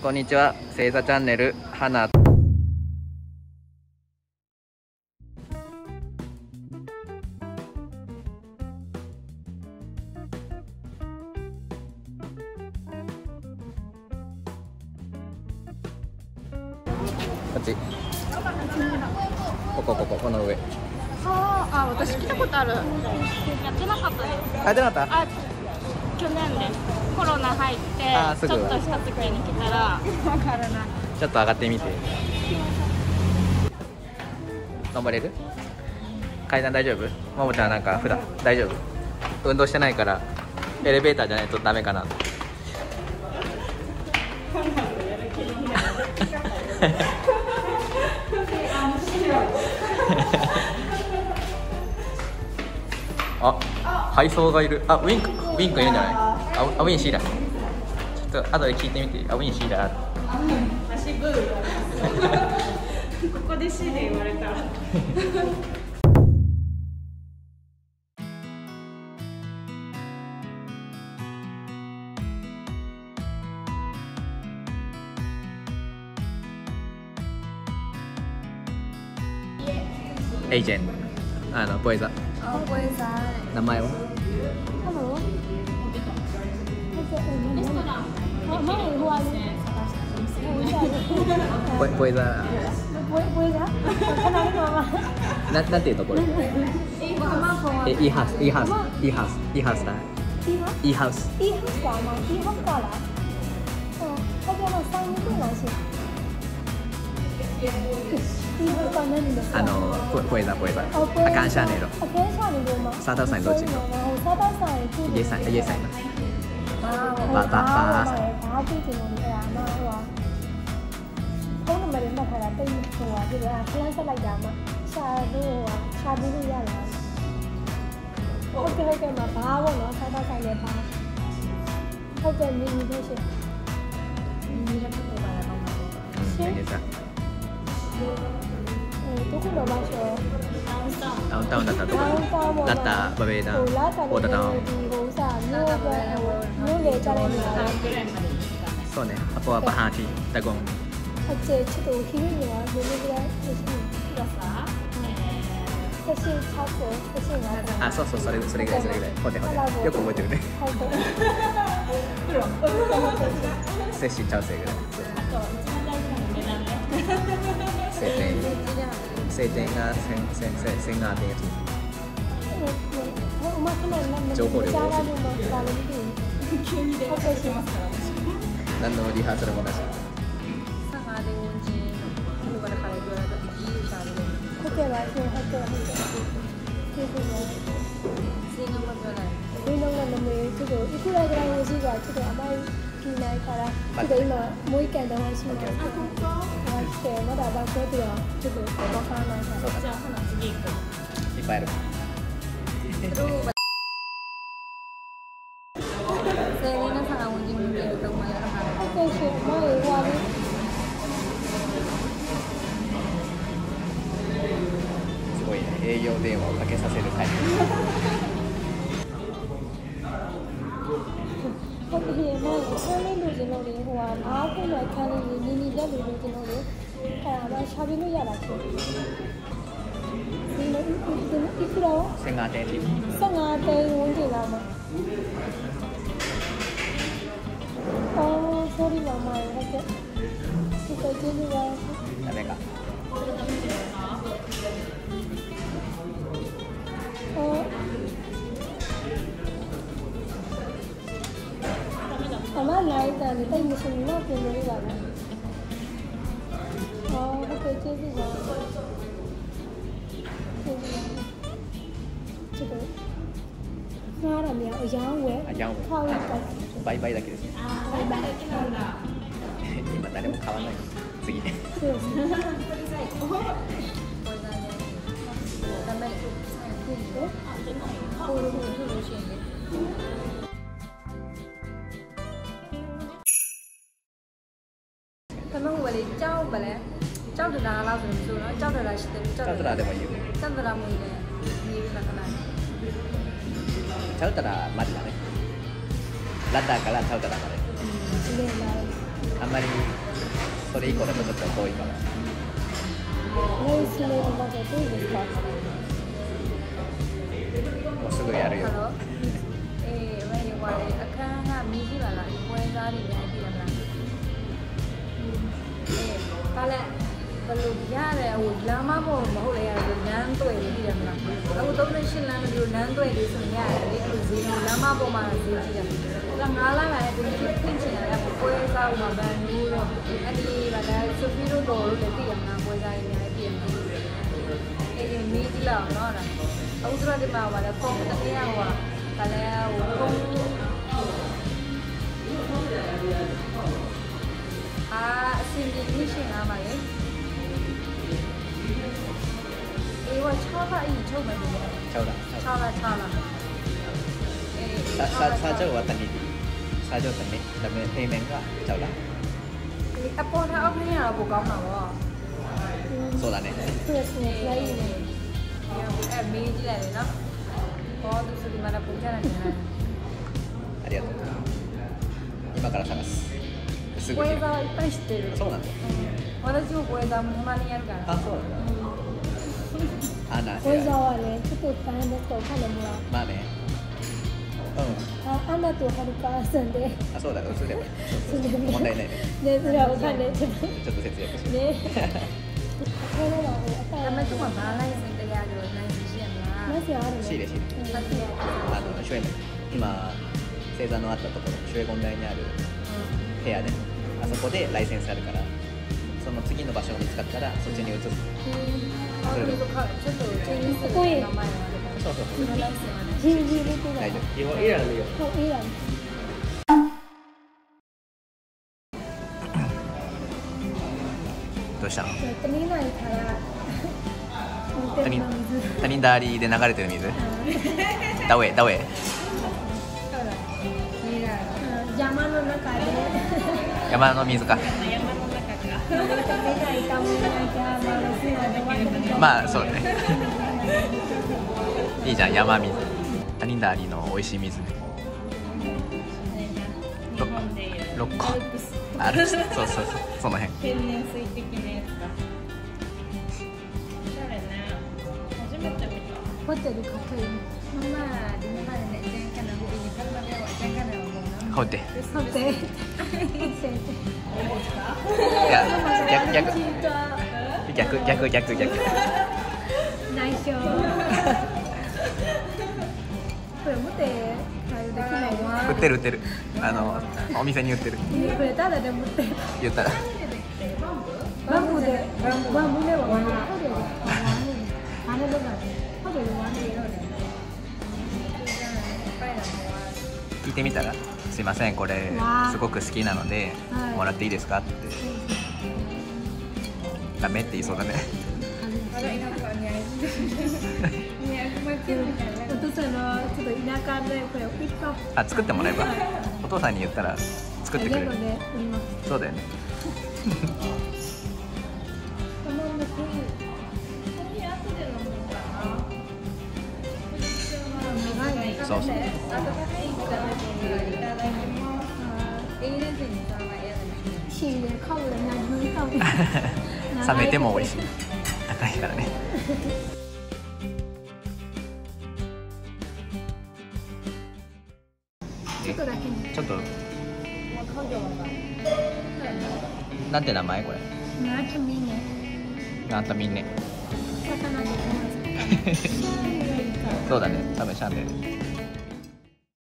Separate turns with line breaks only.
こんにちは、星座チャンネル花。こっち。この上。
あ、私来たことある。やってなかったです。
あ、出なかった。
あ、去年です。コロナ入ってちょっとした時に来たらわからない。
ちょっと上がってみて。頑張れる？階段大丈夫？ももちゃんなんか普段大丈夫？運動してないからエレベーターじゃないとダメかな。あ、配送がいる。あ、ウィンクいるんじゃない？あ、ウィンシーだ。ちょっと後で聞いてみて。あ、ウィンシーだ。
足ブー。ここで C で言われたら。
エージェント、ボイザ。
ごめんなさい。
名前は？ボイザ。なんていうところ？イーハウスだ。イーハウス。ボイザ。アカンシャネロ。サタさんどっち？イエサイな。バ
ဖုန်းနံပါတ်တွေမှတ်ထားတာတိတ်ဟိုဟာဒီကခလန်းဆက်လိုက်တာမှရှာလို့ရှာပြီးလို့ရလားဟုတ်ကဲ့မှာဘာပေါ့နော်စားတော့ဆိုင်လည်းဘာဟုတ်ကဲ့မြင်နေလို့ရှိရင်ဒီရက်တော့ပါတော့ရှင်းနေစားどこの場所？
ダウンタウンだったところだったバベーダオーダダウン。そうね。あとはバハーティダゴン。
ちょっとお昼にはどれぐらい
あ、そうそれぐらい。ほてよく覚えてるね。摂氏ちゃうせいぐらい。晴天が1000情報量が多すぎる。何のリハーサルもなし。
ဟုတ်ကဲ့ပါရှင်ဟုတ်ကဲ့ကျေးဇူးပါဈေးနှုန်းမပြောနိုင်ဘူးဈေးနှုန်းလည်းမမေးဘူးသူတို့အခုလည်းကြောင်ဝင်ရှိတာသူတို့အမိုင်းဒီနိုင်ခါတာဒီအိမ်မှာမွေးကန်တော့ရှိတယ်ဟုတ်ကဲ့မတော်ပါဆိုပြီးတော့သူတို့ဘောကားနိုင်တာじゃあ花次行く
いっぱいある。
セリナさんがおじみてると思います。
ဟုတ်ကဲ့ရှင်မရေဟွာလေး
すごいね、営業電話をかけさせるタイプ。
ဟုတ်ကဲ့မရေဆန်းလေးလူချင်းတို့တွေဟိုဟာအားကိုလည်းခံနေနေတက်လူချင်းတို့တွေအဲ့ဒါမှရှာပြီးလို့ရတာဖြစ်ဒီလိုဒီလို
15点リ
15点ဝန်းကျင်လောက်မှာsorry မမရေဟုတ်ကဲ့ဒီကကျေးဇူးပါ
ダメか。
အမလိုက်တာလေတိတ်မရှိဘူးတော့ပြင်လို့ပါလားဟုတ်ကဲ့ကျေးဇူးပါちょっとငါရမြောင်အယောင်းဝယ်ခေါက်လိုက်
売買だけですね。
バイバイ
今誰も買わない。次。
そうですね
卵はね、チャオバレ、チャオでならずにそうな、チャオでらして、
チャウトラでもいいよ。
チャオでらもいいね、見えるなかない。
チャウトラまでだね。ラッダーからチャウトラまで。
綺麗な
あんまりそれ以降だとちょっと遠いから。
レイスレのバゲットいいですか？
もうすぐやるよ。
အခန်းကမြည်ကြည့်ပါလား။ပွဲစားတွေများကြည့်ရမလား။ဒါလည်းဘယ်လိုရတယ်ဟိုလမ်းမပေါ်မဟုတ်လေရတယ်လမ်းတွေ့ကြည့်ရမလား။အခု38လမ်းမျိုးလမ်းတွေ့လို့ဆိုရင်ရတယ်လေ။ဈေးလမ်းမပေါ်မှာဈေးကြည့်ရတယ်။ဒါ9လမ်းလည်းဒီပြင်ချင်တယ်ပွဲစားဥမာဘန်မျိုးတော့အဲ့ဒီကလည်းဆိုဖီတို့တော်လို့လည်းကြည့်ရမလားပွဲစားတွေများကြည့်ရမလား။အေးမြည်ကြည့်လောက်နော်ဒါ။အခုတို့ဒီမှာပါလေပုံတစ်ခါဟိုကလည်းဟိုအစင်ကြီးရှင်းလာပါလေအေးဝ6ပါအရင်ချုပ်မယ်လို့
6လားစာချုပ်は谷စာချုပ်谷ဒါပေမဲ့ payment က6လား
အပေါ်ထားအောက်ခင်းရတော့ပိုကောင်းမှာပေါ့
そうだね
そうですねလိုက်နေ
အဲ့မေးကြည့်လိုက်လေနော်ဘောသူစဒီမှာပုံချရတယ်
ありがとう今から探すすぐ
ပွဲစားいっぱい知ってる
そうなんだ
私もပွဲစားもたまにやるから
あそうなんだアナ
ပွဲစားはねちょっと大変ですけどお金もらう
まあね
アナとはるかさんで
あそうだ映れば問題ないね
ねそれはお金ちょっと
節約して
ねこれは
ဒါပေမဲ့သူကဘာလိုက်စင်တရားကြလို့နိုင်ရှိရမလား
マジあるね
しいですシュエム今星座のあったところシュエゴン台にある部屋であそこでライセンスあるからその次の場所を見つかったらそっちに移すそれで
ちょっとここへ名前があるから
そう
そのライセンスはね
大丈夫いいやるよ
いいや
どうしたの
谷内から
谷ダーリで流れてる水ダウェ
山の中で
山の水かまあそうねいいじゃん山水谷ダーリの美味しい水6個あるそうその辺
天然水的なやつだおしゃれね初めて見た
ホテルかっこいい
まあdi mana nek jangan kena bu ini kan ada jangan ada ngomong
ホテル
ホテル
いや逆
内緒これ持って入るできないわ
売ってるお店に売ってる
これただで持って
言ったら
バンブではあれだからホテルワンでいろ
聞いてみたらすいませんこれすごく好きなのでもらっていいですかってダメって言いそうだね
お父さんのちょっと田舎でこれ一個
あ作ってもらえばお父さんに言ったら作ってくれるそうだよねそうそう冷めても美味しい高いからねちょっとなんて名前これなんとみんねそうだね多分シャンデル